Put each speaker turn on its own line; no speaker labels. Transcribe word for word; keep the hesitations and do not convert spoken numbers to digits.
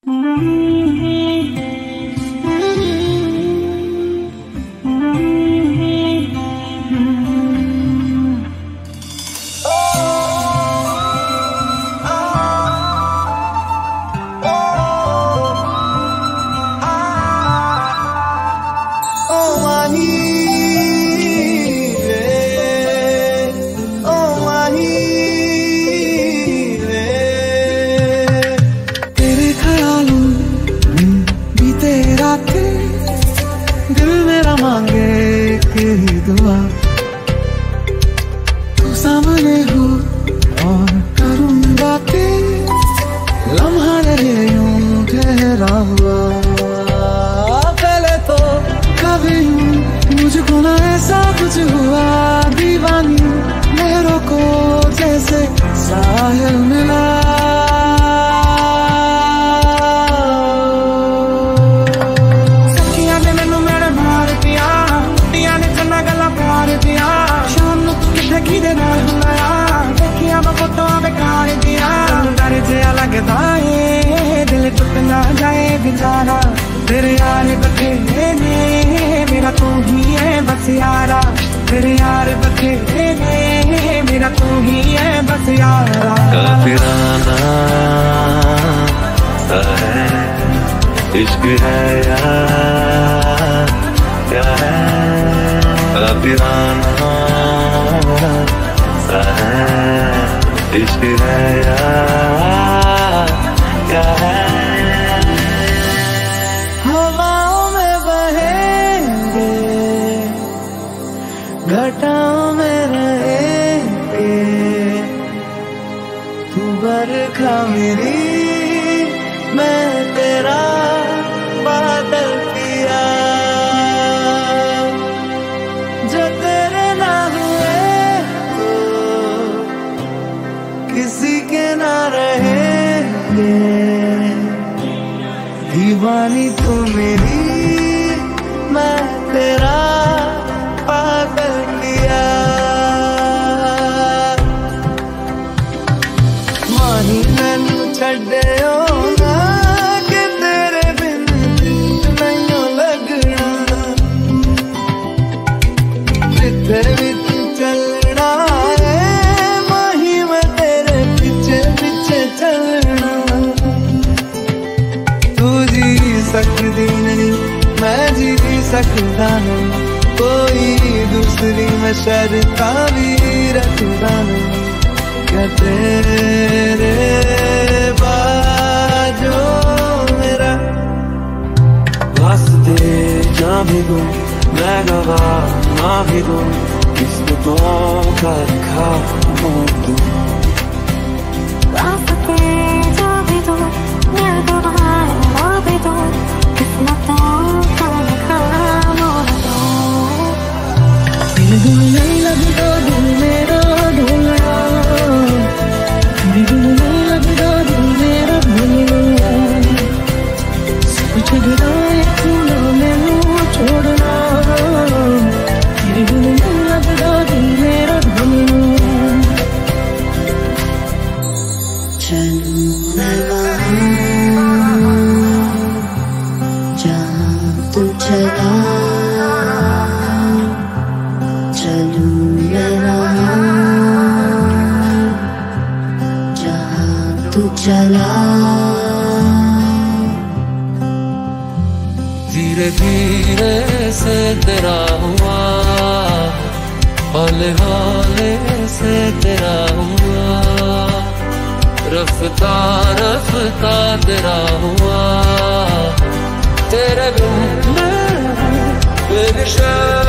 दिल मेरा मांगे कि दुआ तू सामने हो और करूं बातें, लम्हा रहे यूं ठहरा हुआ। पहले तो कभी मुझको ना ऐसा कुछ हुआ, दीवानी लहरों को जैसे साहिल मिला। लगता है दिल टूट ना जाए बेचारा, तेरे यार बखेरे ने मेरा तू ही है बस यारा, तेरे यार बखेरे ने मेरा तू ही है बस यारा।
काफिराना सा है इश्क है यार, क्या है काफिराना सा है इश्क है यार, क्या है।
हवाओं में बहेंगे, घटाओं में रहेंगे, तू बरखा मेरी मैं तेरा बादल पिया, जो तेरे ना हुए तो किसी के ना रहेंगे। दीवानी तू मेरी मैं तेरा पागल किया, माही मैनू छड्डे होना कि तेरे बिन नहीं लगना, जिथे भी तू चलना है माही मैं तेरे पीछे पीछे चलना। सकती नहीं मैं जी सकता नहीं, कोई दूसरी मैं शर्ता भी रखता नहीं, क्या तेरे बाजो मेरा
वास्ते जा भी दूं मैं गवाह ना भी दूं, किस्मतों का लिखा मोड़ दूं।
नहीं लगता दिल मेरा ढूंढना, दिल नहीं लगता दिल मेरा भूलना, सोच गिराए खूना मैनू छोड़ना, दिल नहीं लगता दिल मेरा भूलना। चलूं मैं वहाँ जहाँ तू चला, चलूं मैं वहाँ जहाँ तू चला।
धीरे धीरे से तेरा हुआ, हौले हौले से तेरा हुआ, रफ्ता रफ्ता तेरा हुआ, तेरे बिन मैं बेनिशान